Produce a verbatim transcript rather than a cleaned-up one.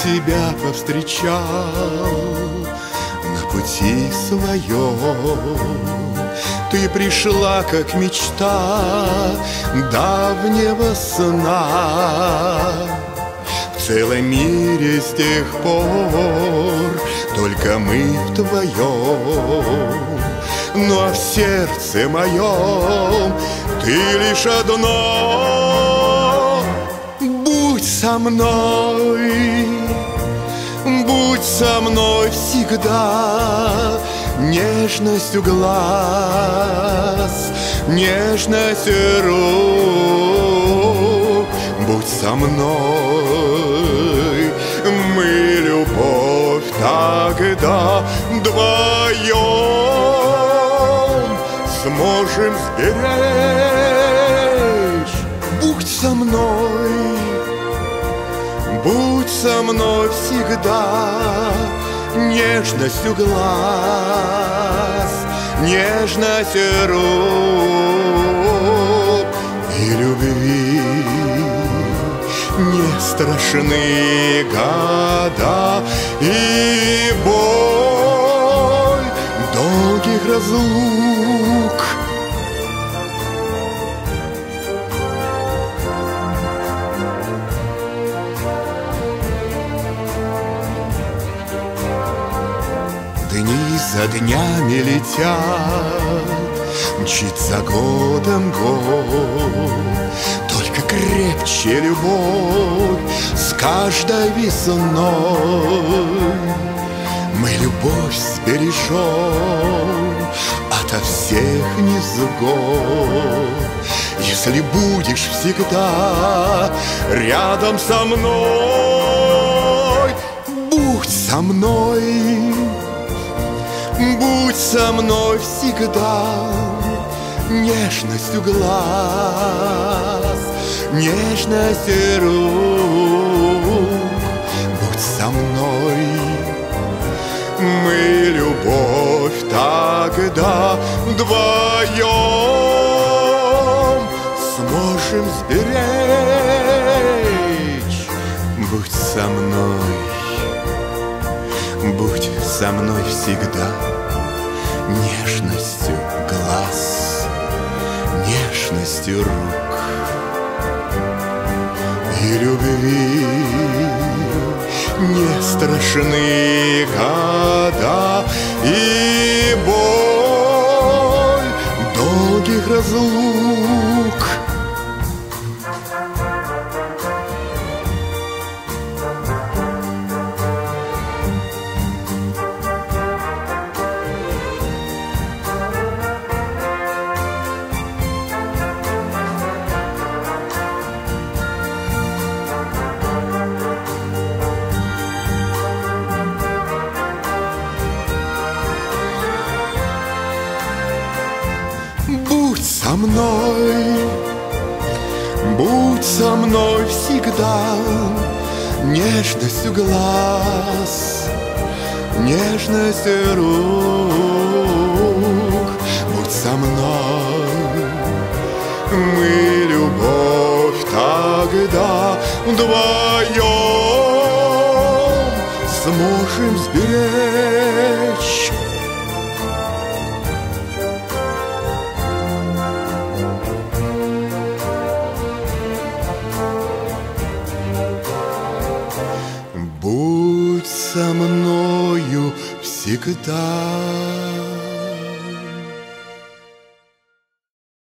тебя повстречал на пути своем. Ты пришла, как мечта давнего сна. В целом мире с тех пор только мы вдвоем. Ну а в сердце моем ты лишь одно. Будь со мной, будь со мной всегда. Нежностью глаз, нежностью рук. Будь со мной, мы любовь тогда вдвоем сможем сберечь. Будь со мной, будь со мной всегда. Нежностью глаз, нежностью рук и любви не страшны года и боль долгих разлук. Дни за днями летят, мчится годом год. Только крепче любовь с каждой весной. Мы любовь сбережем ото всех невзгод. Если будешь всегда рядом со мной, будь со мной. Будь со мной всегда. Нежностью глаз, нежностью рук. Будь со мной, мы любовь тогда вдвоем сможем сберечь. Будь со мной, будь со мной всегда. Нежностью глаз, нежностью рук и любви не страшны года и боль долгих разлук. Будь со мной, будь со мной всегда. Нежностью глаз, нежностью рук. Будь со мной, мы любовь тогда вдвоем сможем сберечь. Будь со мною всегда.